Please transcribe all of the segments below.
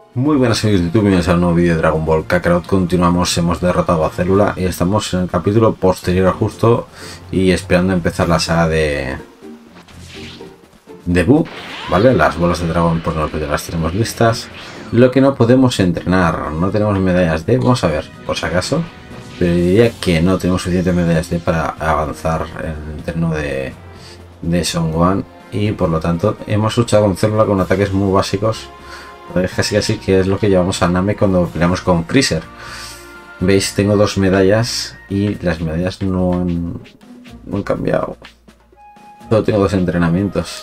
Muy buenas amigos de YouTube, bienvenidos a un nuevo vídeo de Dragon Ball Kakarot. Continuamos, hemos derrotado a Célula y estamos en el capítulo posterior justo y esperando empezar la saga de Buu, ¿vale? Las bolas de dragón pues ya las tenemos listas. Lo que no podemos entrenar, no tenemos medallas D, vamos a ver, por si acaso. Pero diría que no tenemos suficientes medallas D para avanzar en el entreno de Son Gohan y por lo tanto hemos luchado con Célula con ataques muy básicos. Casi que es lo que llevamos a Namek cuando peleamos con Freezer. Veis, tengo dos medallas y las medallas no han cambiado. Solo tengo dos entrenamientos.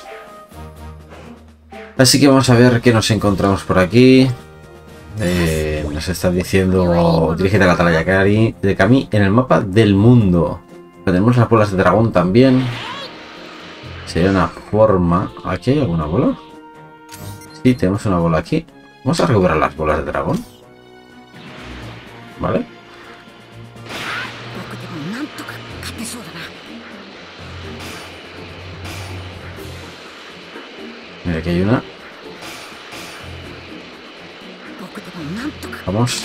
Así que vamos a ver qué nos encontramos por aquí. Nos está diciendo dirígete a la atalaya de Kami en el mapa del mundo. Tenemos las bolas de dragón también. Sería una forma. ¿Aquí hay alguna bola? Sí, tenemos una bola aquí. Vamos a recuperar las bolas de dragón. ¿Vale? Mira, aquí hay una. Vamos.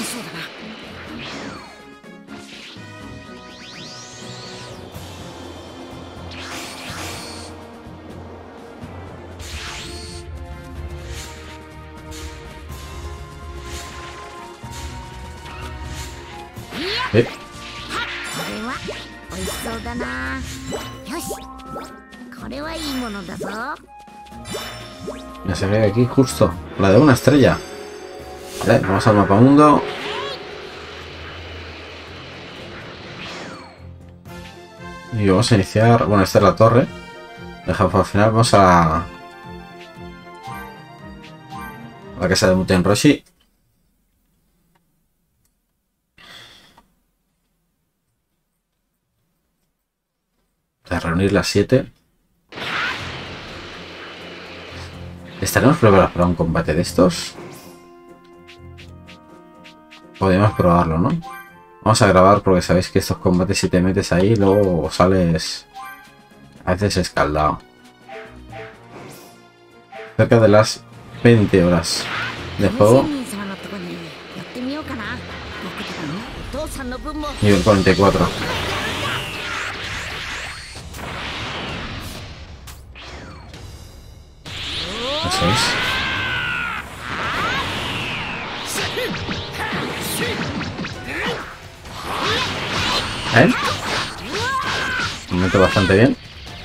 Ya se ve aquí justo. La de una estrella. Vale, vamos al mapa mundo. Y vamos a iniciar. Bueno, esta es la torre. Dejamos al final. Vamos a la casa de Muten Roshi. A reunir las 7. ¿Estaremos preparados para un combate de estos? Podríamos probarlo, ¿no? Vamos a grabar porque sabéis que estos combates si te metes ahí luego sales a veces escaldado. Cerca de las 20 horas de juego. Nivel 44. Eso es. Me meto bastante bien.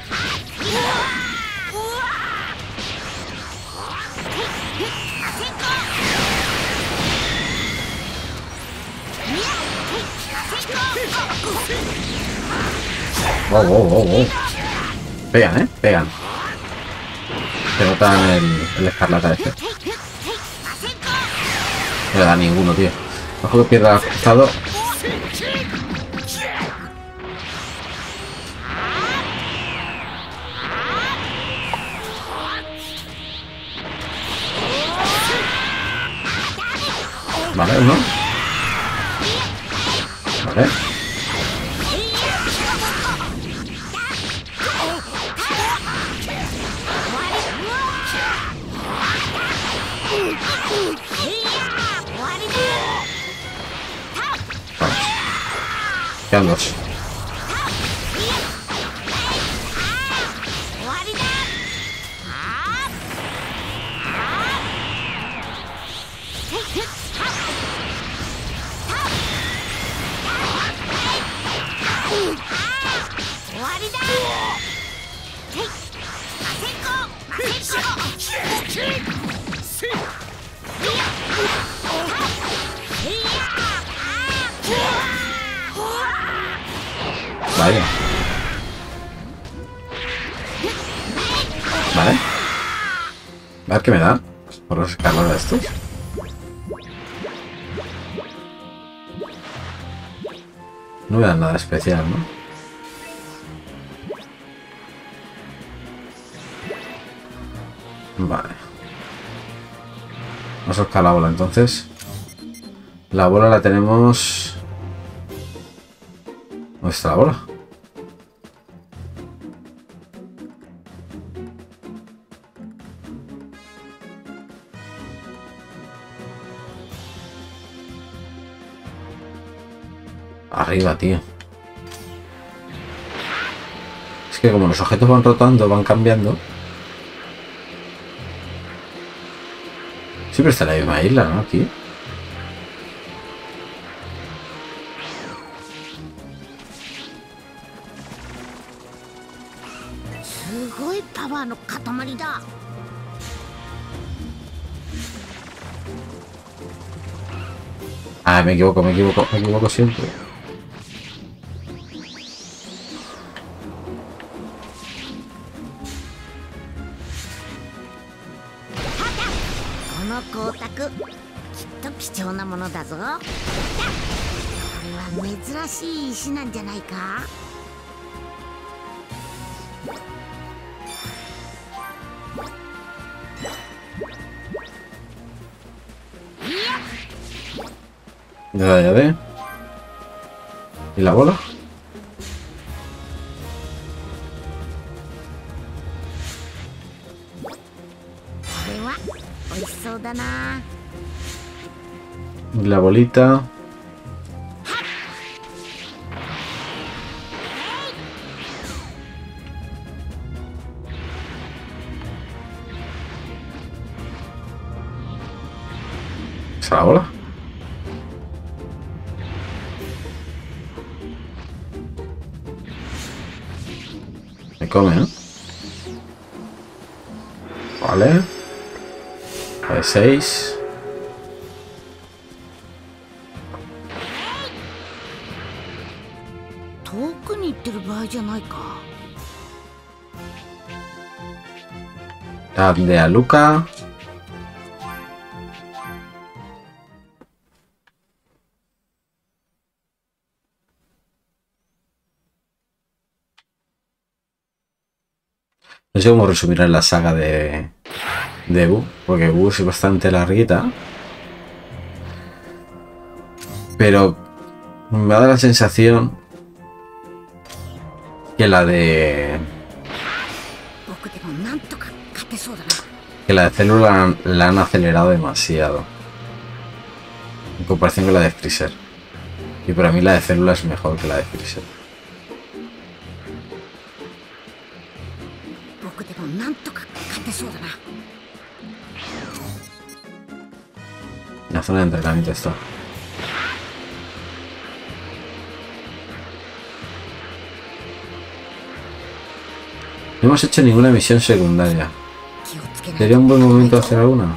Wow. Pegan, pegan. Se notan el escarlata este. No le da ninguno, tío. Ojo que pierda el cruzado. Vale, uno. Vale. Quedan dos. Vale. Vale. A ver qué me da por los escarlatas estos. No me dan nada especial, ¿no? Vale. Vamos a buscar la bola entonces. La bola la tenemos... ¿Dónde está la bola? Arriba, tío. Es que como los objetos van rotando, van cambiando. Siempre está en la misma isla, ¿no? Aquí. Ah, me equivoco siempre. Ya ve. ¿Y la bola? La bolita. ¿Es la bola? Me come, ¿no? Vale. Hay 6. De Aluka. No sé cómo resumir la saga de Boo, porque Boo es bastante larguita. Pero me da la sensación que la de Célula la han acelerado demasiado en comparación con la de Freezer. Y para mí la de Célula es mejor que la de Freezer. La zona de entrenamiento está. No hemos hecho ninguna misión secundaria. ¿Sería un buen momento hacer alguna?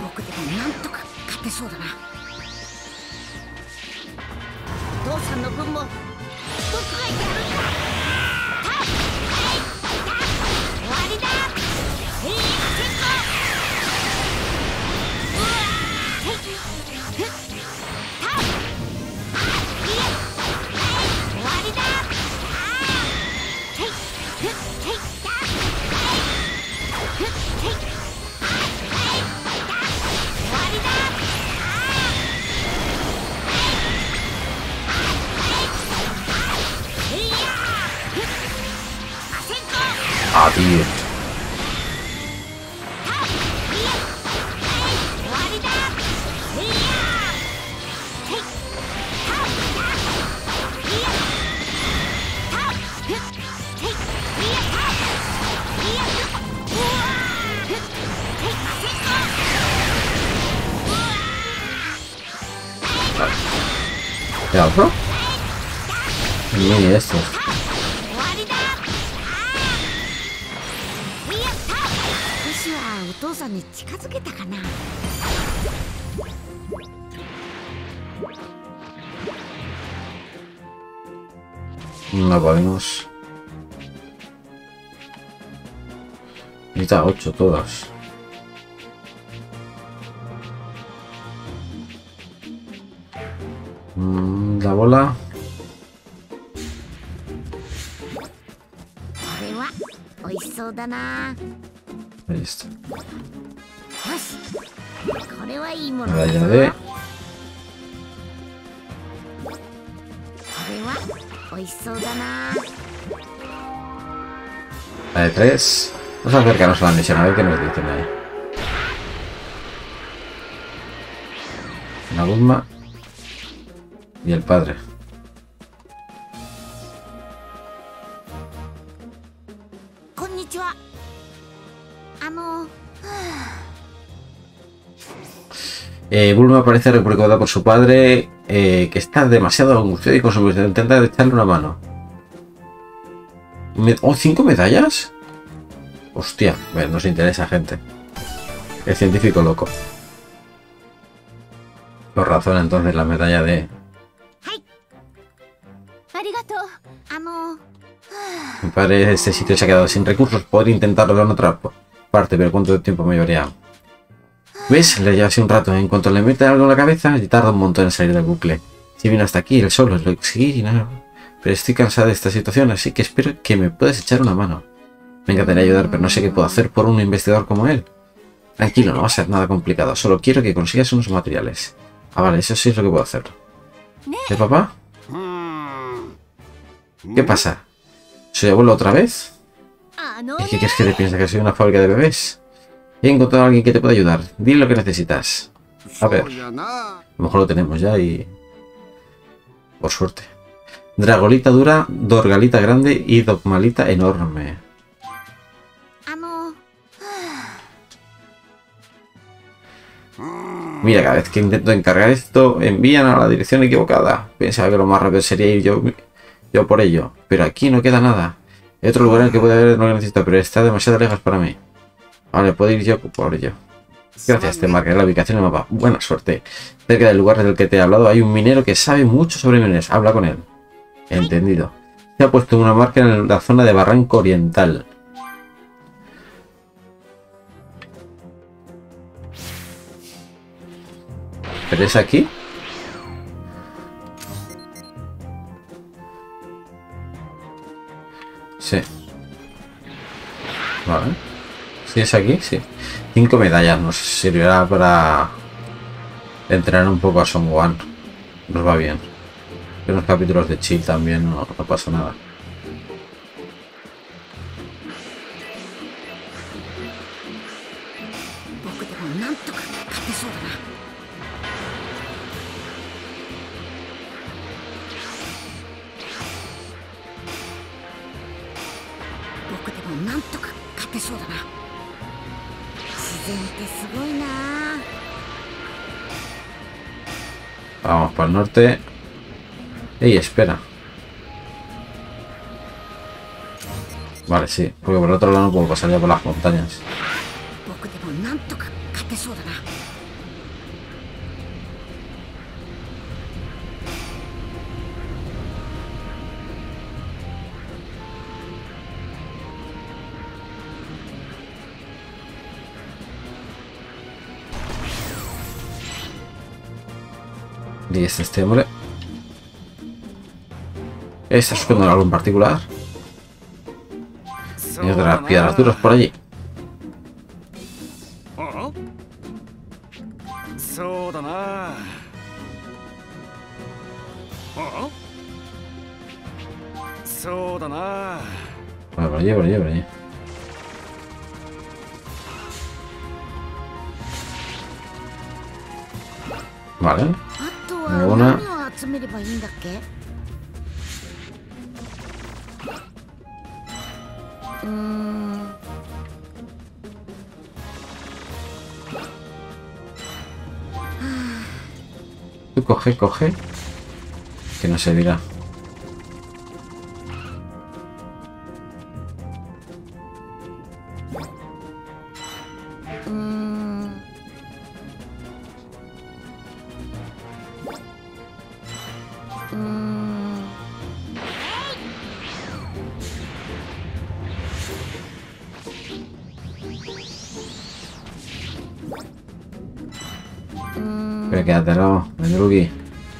Ah, tío. ¿Qué otro? Mini estos. No podemos. Necesita 8 todas. La bola. Ahí está. Medalla de. La de 3. Vamos a acercarnos a la misión a ver qué nos dicen ahí. Una Bulma y el padre. Bulma parece preocupada por su padre, que está demasiado angustiado y con su intenta echarle una mano. ¿Oh, 5 medallas? Hostia, bueno, nos interesa, gente. El científico loco. Por razón, entonces, la medalla de... Mi padre, este sitio se ha quedado sin recursos. Podría intentarlo en otra parte, pero ¿cuánto tiempo me llevaría? ¿Ves? Le lleva así un rato. En cuanto le mete algo en la cabeza, y tarda un montón en salir del bucle. Si vino hasta aquí, él solo, lo exigí y nada. Pero estoy cansada de esta situación, así que espero que me puedas echar una mano. Me encantaría ayudar, pero no sé qué puedo hacer por un investigador como él. Tranquilo, no va a ser nada complicado. Solo quiero que consigas unos materiales. Ah, vale, eso sí es lo que puedo hacer. ¿De papá? ¿Qué pasa? ¿Soy abuelo otra vez? ¿Es que quieres que te piense que soy una fábrica de bebés? He encontrado a alguien que te pueda ayudar. Dile lo que necesitas. A ver. A lo mejor lo tenemos ya y... Por suerte. Dragolita dura, Dorgalita grande y Dogmalita enorme. Mira, cada vez que intento encargar esto, envían a la dirección equivocada. Pensaba que lo más rápido sería ir yo por ello. Pero aquí no queda nada. Hay otro lugar en el que puede haber lo que necesito, pero está demasiado lejos para mí. Vale, puedo ir yo por ello. Gracias, te marcaré la ubicación en el mapa. Buena suerte. Cerca del lugar del que te he hablado hay un minero que sabe mucho sobre mineros. Habla con él. Entendido. Se ha puesto una marca en la zona de Barranco Oriental. ¿Pero es aquí? Sí. Vale. ¿Sí es aquí? Sí. 5 medallas nos servirá para entrenar un poco a Son Gohan. Nos va bien. En los capítulos de Chill también no pasa nada. Vamos para el norte. ¡Ey, espera! Vale, sí, porque por el otro lado no puedo pasar ya por las montañas. Y este hombre. ¿Está buscando algo en particular? Hay otras piedras duras por allí. Vale, por allí, por allí, por allí. Vale. Una. Tú coge. Que no se dirá. Pero quédatelo, Medrugi.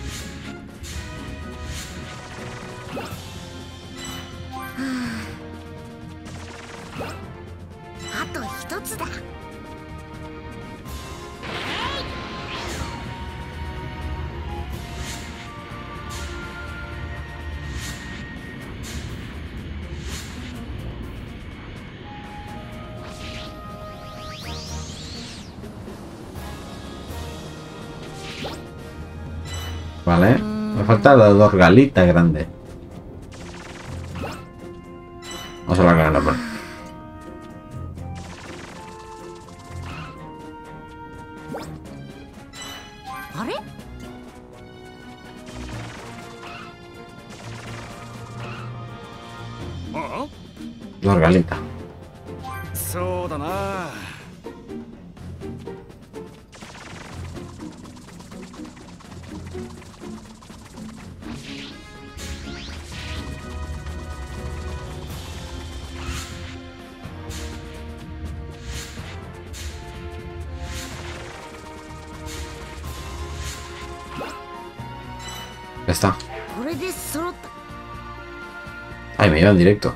Vale, me falta la Dorgalita grande. Vamos a hablar con el hombre. Dorgalita. Ya está. Ay, me iba en directo.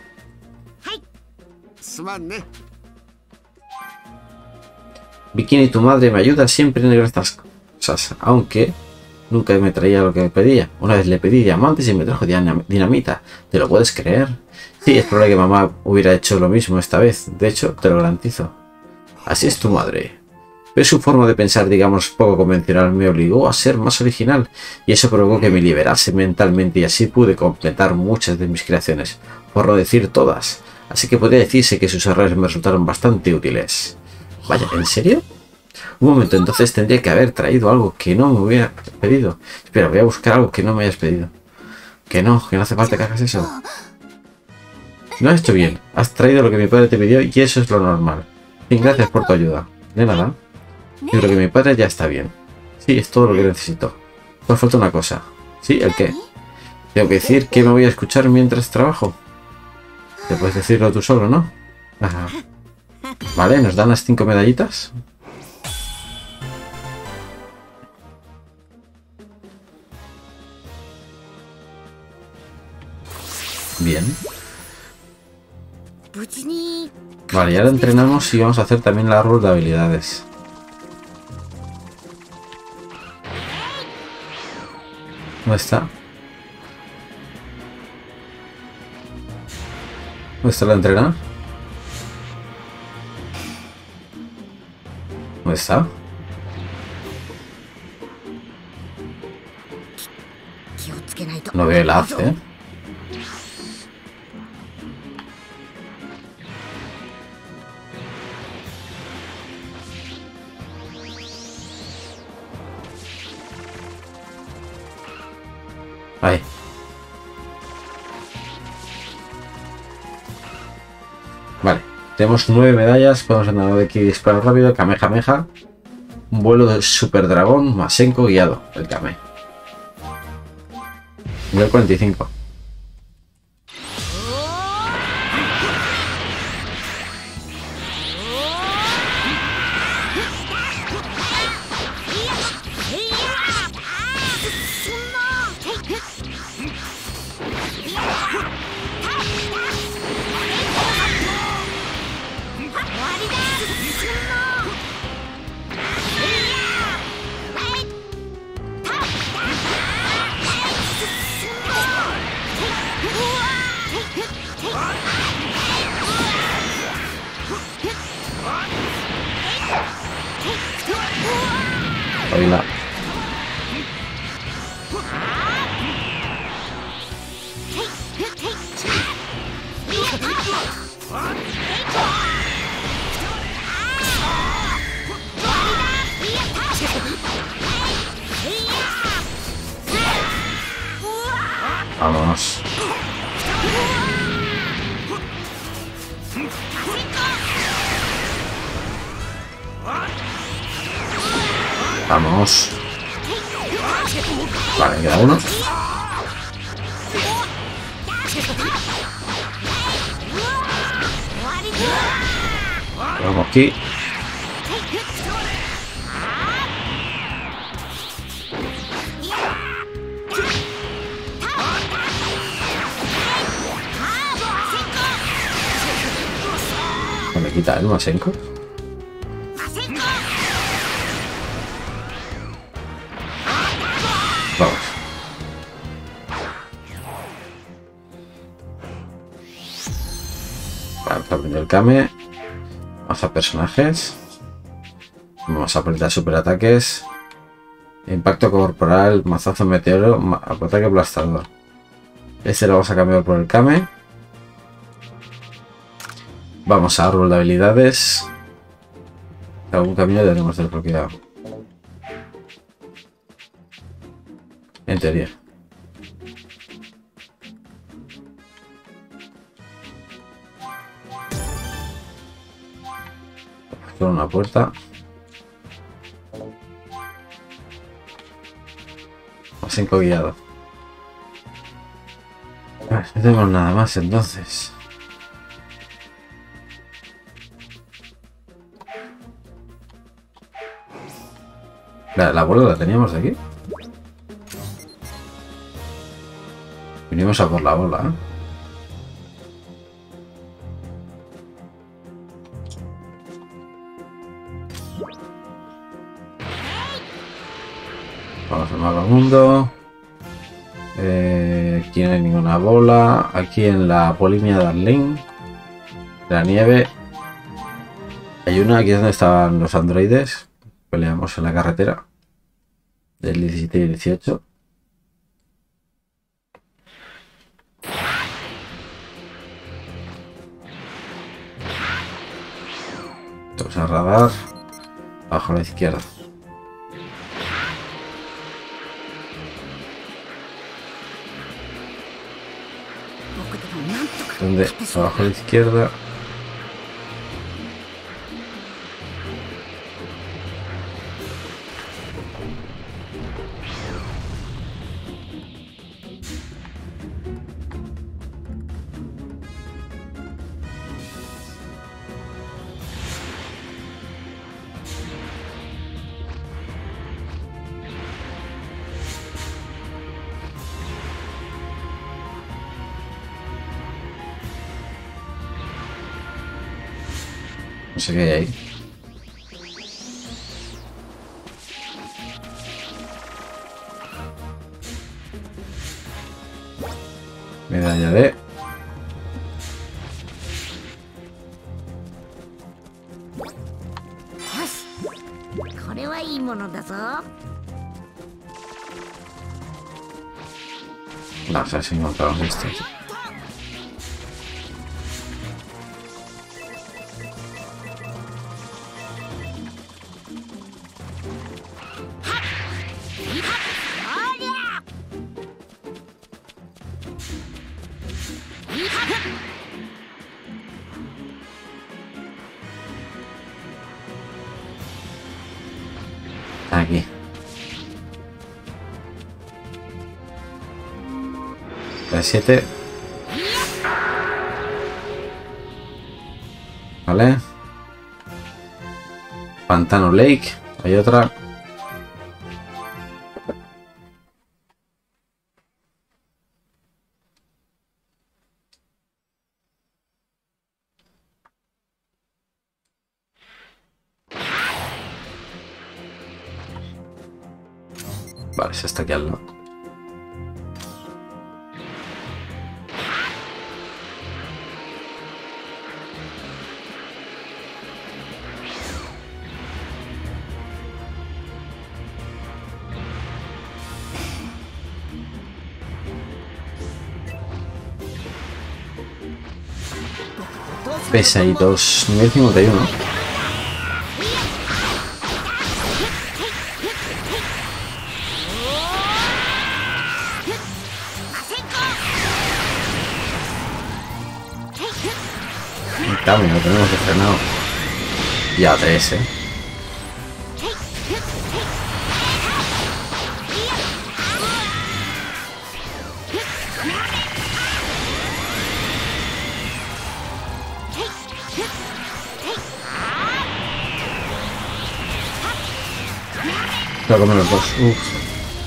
Bikini, tu madre me ayuda siempre en estas cosas, aunque nunca me traía lo que me pedía. Una vez le pedí diamantes y me trajo dinamita. ¿Te lo puedes creer? Sí, es probable que mamá hubiera hecho lo mismo esta vez. De hecho, te lo garantizo. Así es tu madre. Pero su forma de pensar, digamos, poco convencional me obligó a ser más original, y eso provocó que me liberase mentalmente y así pude completar muchas de mis creaciones, por no decir todas. Así que podría decirse que sus errores me resultaron bastante útiles. Vaya, ¿en serio? Un momento, entonces tendría que haber traído algo que no me hubiera pedido. Espera, voy a buscar algo que no me hayas pedido. Que no hace falta que hagas eso. No has hecho bien. Has traído lo que mi padre te pidió y eso es lo normal. Bien, gracias por tu ayuda. De nada. Yo creo que mi padre ya está bien. Sí, es todo lo que necesito. Pues falta una cosa. ¿Sí? ¿El qué? Tengo que decir que me voy a escuchar mientras trabajo. Te puedes decirlo tú solo, ¿no? Ajá. Vale, nos dan las 5 medallitas. Bien. Vale, ya lo entrenamos y vamos a hacer también el árbol de habilidades. ¿Dónde está? ¿Dónde está la entrenar? ¿Dónde está? No veo el haz, ¿eh? Ahí. Vale. Tenemos 9 medallas. Podemos andar de aquí disparar rápido. Kamehameha. Un vuelo de super dragón. Masenko guiado. El Kame. Nivel 45. Hola. Vamos. Vamos. Vale, queda uno. Vamos aquí. Me quita el Masenko. Vamos. Vamos a aprender el Kame. Vamos a personajes. Vamos a aprender superataques. Impacto corporal, mazazo meteoro, ataque aplastador. Este lo vamos a cambiar por el Kame. Vamos a árbol de habilidades. Algún camino ya tenemos desbloqueado. En teoría. Solo una puerta. Más encoguillado. No tenemos nada más entonces. La bola la teníamos de aquí. Vinimos a por la bola, ¿eh? Vamos al mapa mundo. Aquí no hay ninguna bola. Aquí en la Polimia Darling. La nieve. Hay una, aquí es donde estaban los androides. Peleamos en la carretera. Del 17 y 18. Vamos a radar. Abajo a la izquierda. ¿Dónde? Abajo a la izquierda. No sé qué hay ahí. Medalla de... これはいいものだぞ。 No sé si encontramos esto. Aquí. La 7. Vale. Pantano Lake. Hay otra. Vale, se está aquí al lado. Pesaditos, nivel 51. Cambio, lo tenemos frenado. Y a 3, ¿eh? Voy a comer los dos. Uf.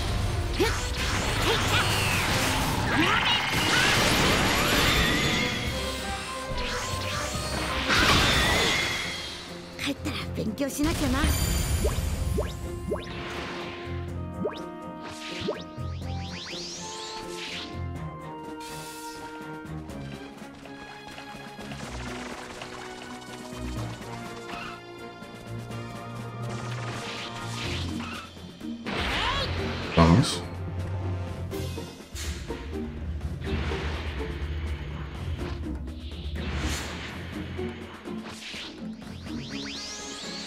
Vamos.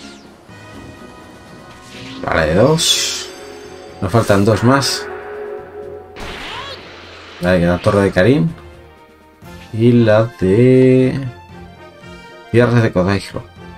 Vale, 2. Nos faltan 2 más. Vale, queda Torre de Karim. Y la de... Tierras de Kodaijiro.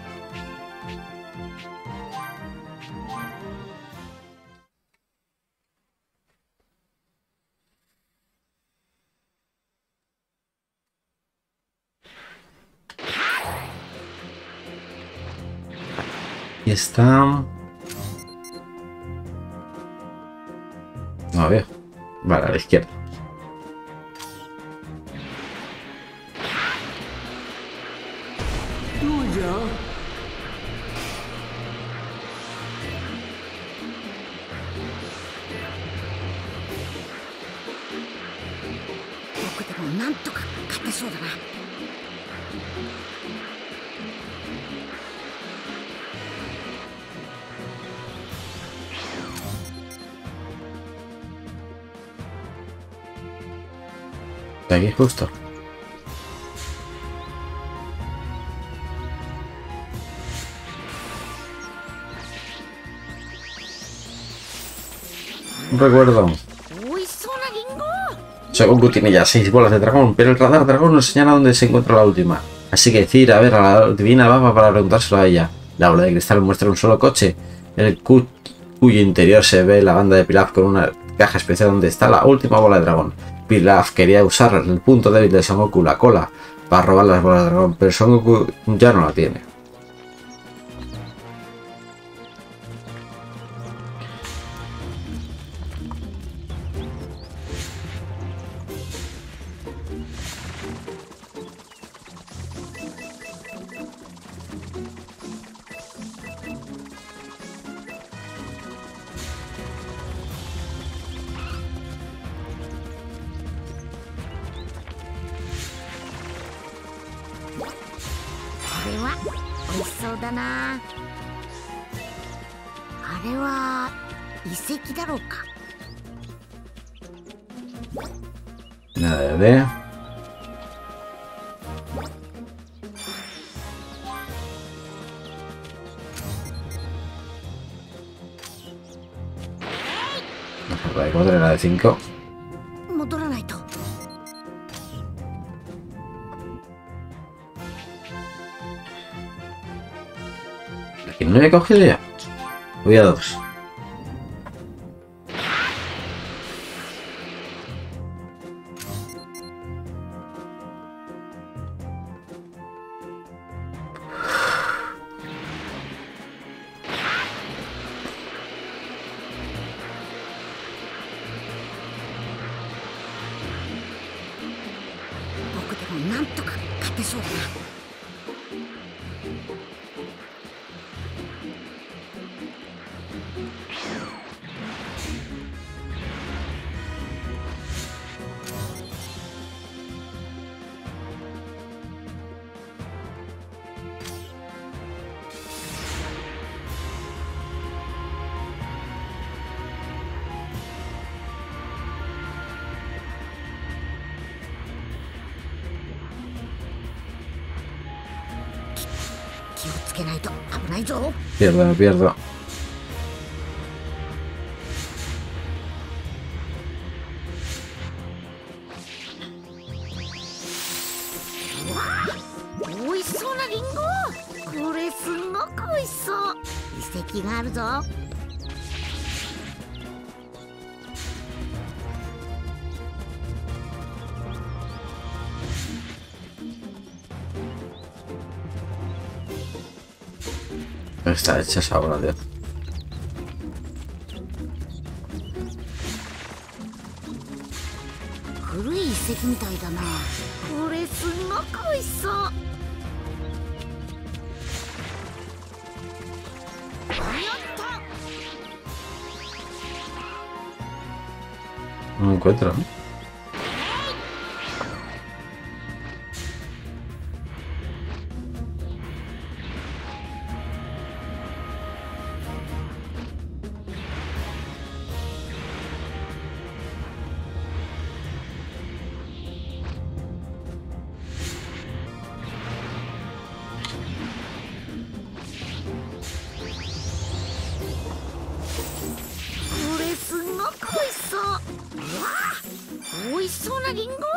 Y está... No veo. Vale, a la izquierda. Tuyo. 僕でもなんとか勝てそうだな。 De aquí justo. Un recuerdo. Goku tiene ya 6 bolas de dragón, pero el radar dragón nos señala dónde se encuentra la última. Así que ir a ver a la divina baba para preguntárselo a ella. La bola de cristal muestra un solo coche, cuyo interior se ve la banda de Pilaf con una caja especial donde está la última bola de dragón. Pilaf quería usar el punto débil de Son Goku, la cola, para robar las bolas de dragón, pero Son Goku ya no la tiene. Nada de... La de 4 era de 5. ¿La que no había cogido ya? Voy a 2. Pierdo, pierdo. Está hecha esa obra, tío. No encuentro, ¿no? リンゴ。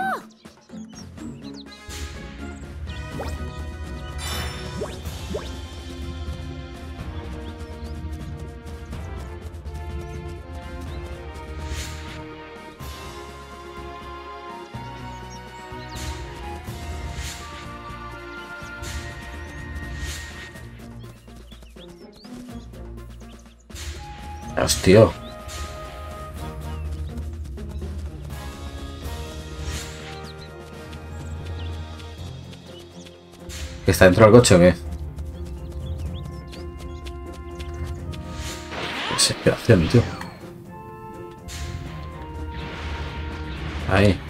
Hostia. ¿Que está dentro del coche o qué? Desesperación, tío. Ahí.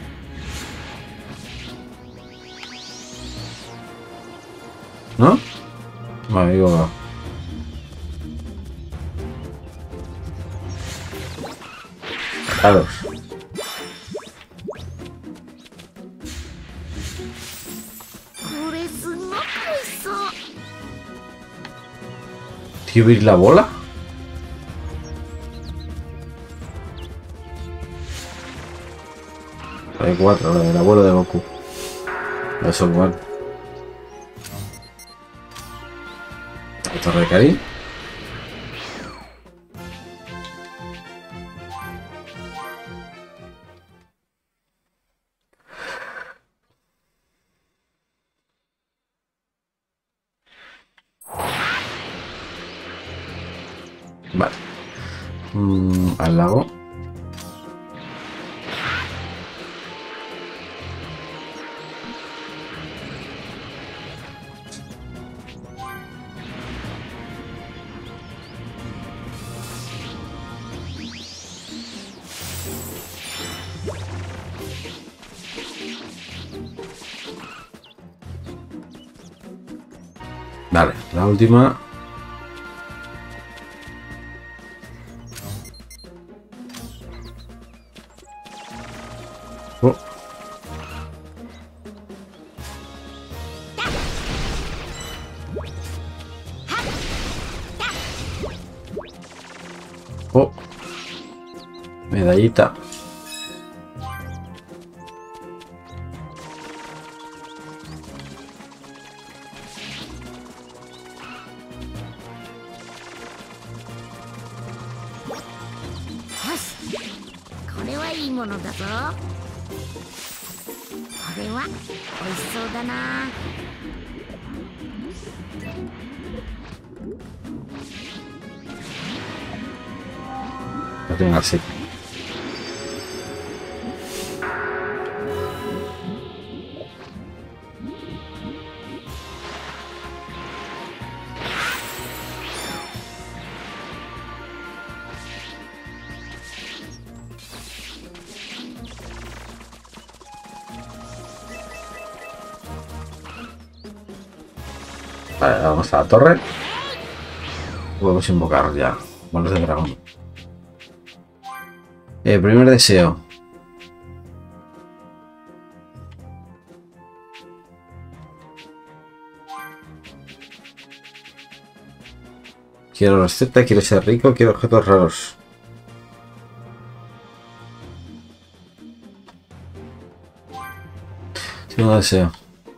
¿No? Me amigo. Claro. これすごく美味しそう。 Tío, ¿veis la bola? Hay 4, la del abuelo de Goku. Eso igual. La torre de Karin. Vale. Al lago. Vale, la última. Oh. Oh. Medallita. Lo tengo así. Vale, vamos a la torre. Podemos invocar ya. Bolas de dragón. Primer deseo. Quiero receta, quiero ser rico, quiero objetos raros. Segundo deseo.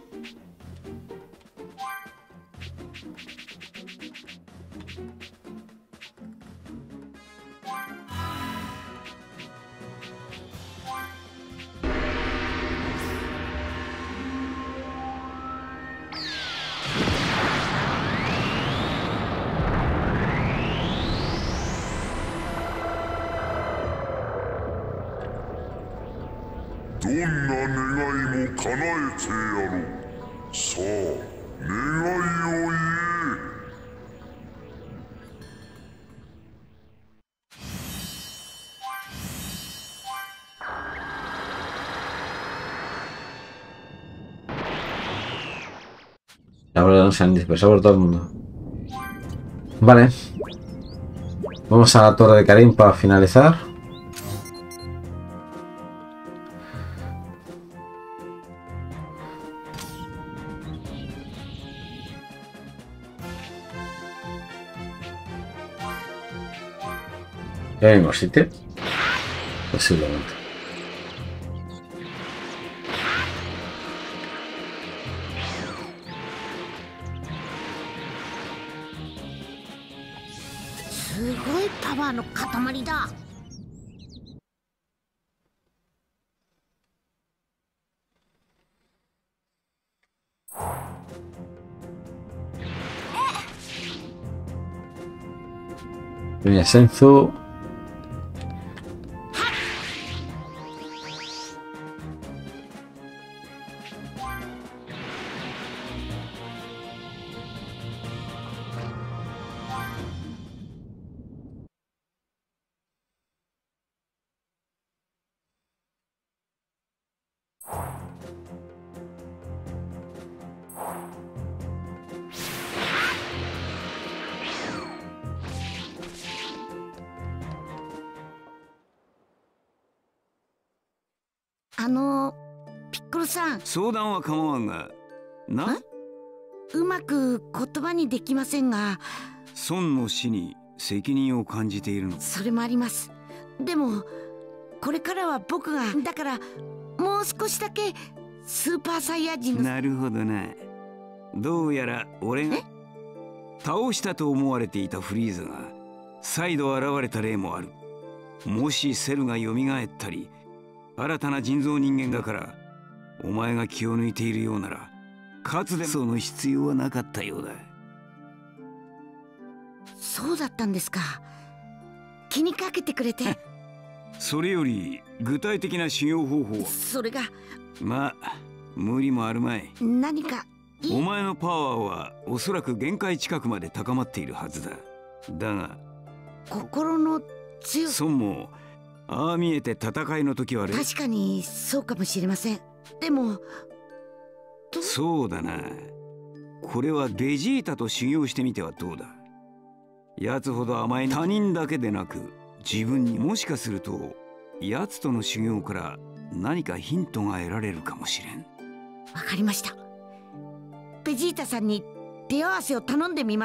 Ahora se han dispersado por todo el mundo. Vale. Vamos a la torre de Karin para finalizar. ¿En el mismo sitio? Posiblemente. ごいパワーの塊だ。 Viene Senzu. ピッコロさん、 相談は構わんが、 うまく言葉にできませんが、 孫の死に責任を感じているの。 それもあります。でもこれからは僕が、だからもう少しだけスーパーサイヤ人の。 なるほどな。どうやら俺が倒したと思われていたフリーザが再度現れた例もある。もしセルが蘇ったり新たな人造人間だからお前が気を抜いているようなら、かつてその必要はなかったようだ。 そうだったんですか。気にかけてくれて。 それより具体的な修行方法は。 それがまあ無理もあるまい。 何かお前のパワーはおそらく限界近くまで高まっているはずだ。だが心の強さ。 孫もああ見えて戦いの時は確かにそうかもしれません。でもそうだな。これはベジータと修行してみてはどうだ。奴ほど甘い他人だけでなく自分に、もしかすると奴との修行から何かヒントが得られるかもしれん。 わかりました。ベジータさんに手合わせを頼んでみます。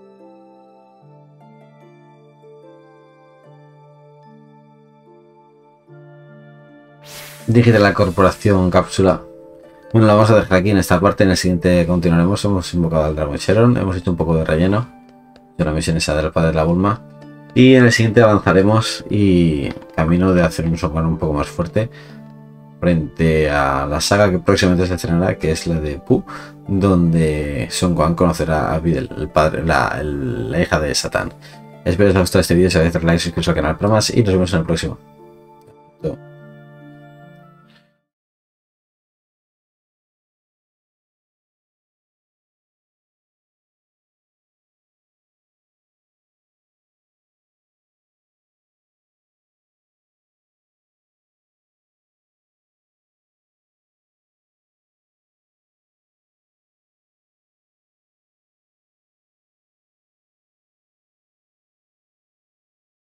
Dirige la corporación Cápsula. Bueno, la vamos a dejar aquí en esta parte. En el siguiente continuaremos. Hemos invocado al Dragon Sharon. Hemos hecho un poco de relleno de la misión esa del padre de la Bulma. Y en el siguiente avanzaremos y camino de hacer un Son Gohan un poco más fuerte frente a la saga que próximamente se estrenará, que es la de Pu, donde Son Gohan conocerá a Videl, el padre, la hija de Satán. Espero que os haya gustado este vídeo. Si os like, suscribiros al canal para más y nos vemos en el próximo.